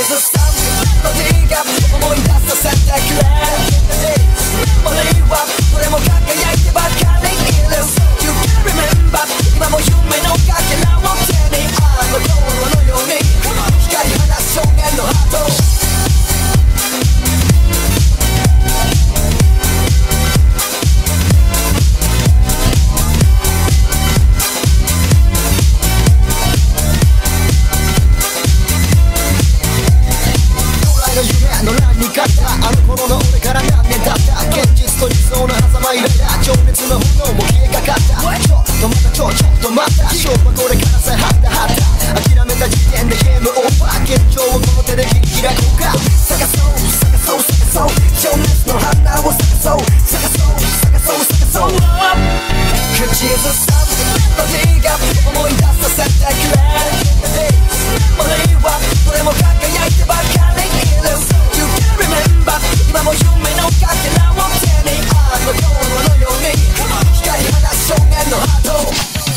is a sound メロディーが思い出させてくれメモリーはどれも輝いてばかりいる You can remember 今も夢のかけらを手にあの頃のように光り放つ少年のハートあの頃の俺から何年経った現実と理想の狭間イライラ情熱の炎も消えかかったちょっとまたちょっと待った勝負はこれからさはったはった諦めた時点でゲームオーバー現状をこの手で切り開こうか探そう探そう探そう情熱の花を探そう探そう探そう探そう口ずさむメロディーが思い出させてくれメモリーはどれも輝いてばかりいる今も夢のかけらを手にあの頃のように光り放つ少年のハート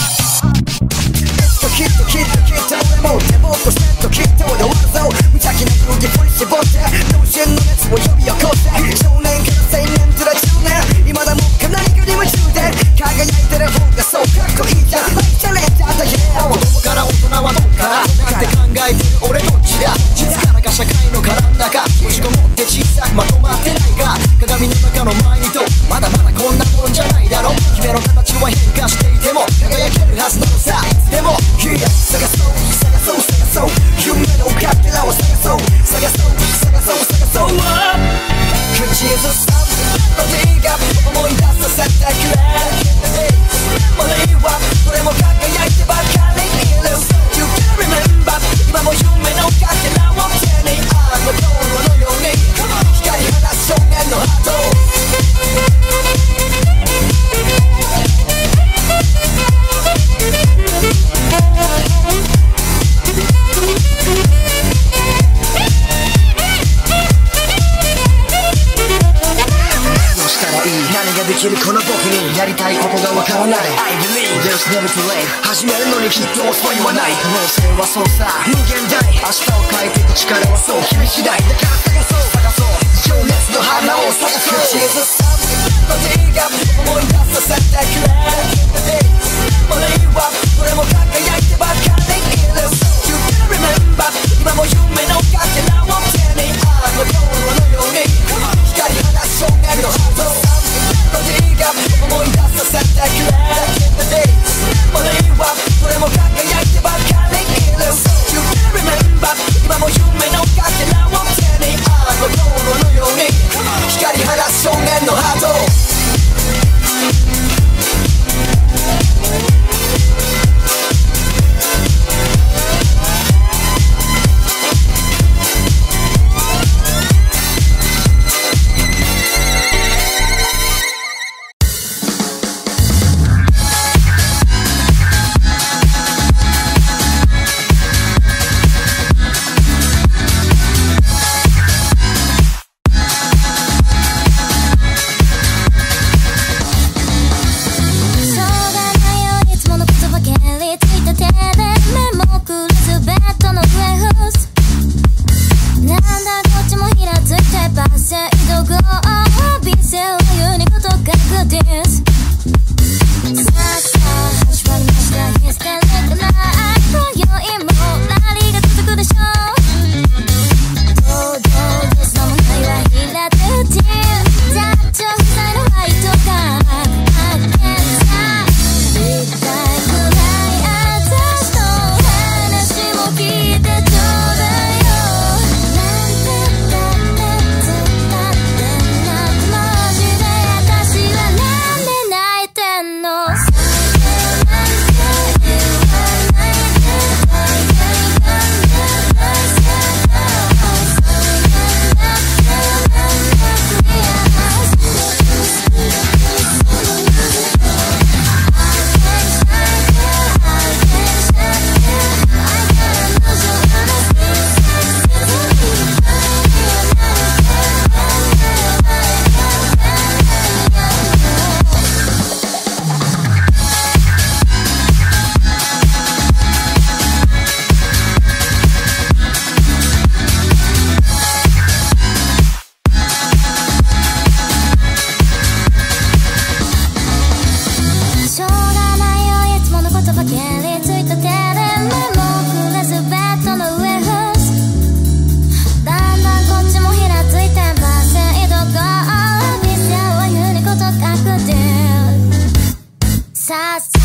きっと俺も手ぼっこしてときっと俺終わるぞ無邪気な空気振り絞って脳神の熱を呼び起こして少年から青年とら10年今だもか何かに夢中で輝いてる方がそうかっこいいじゃんチャレンジャーだ Yeah 子供から大人はどうかなんて考えてる俺どっちだ実からか社会の殻の中閉じこもって小さくまとまってないか鏡の中の前にとまだまだこんなもんじゃないだろ君の形は変化していても輝けるはずなのさいつでも探そう探そう探そう夢のかけらを探そう探そう探そう探そう口ずさむメロディーが思い出させてくれメモリーはどれも輝いてばかりいる You can remember 今も夢のかけらを手にあの頃のように光り放つ少年のハート何ができるこの僕にやりたいことがわからない I believe there's never too late 始めるのにきっと遅いはない可能性はそうさ無限大明日を変えていく力はそう君次第だから探そう情熱の花を探そう口ずさむメロディーが思い出させてくれメモリーはどれも輝いてばかりいる You can remember 今も夢のかけらを手にあの頃のように光り放つ少年のハート思い出させてくれメモリーはどれも輝いてばかりいる You can remember 今も夢のかけらを手にあの頃のように光り放つ少年のハートくでさ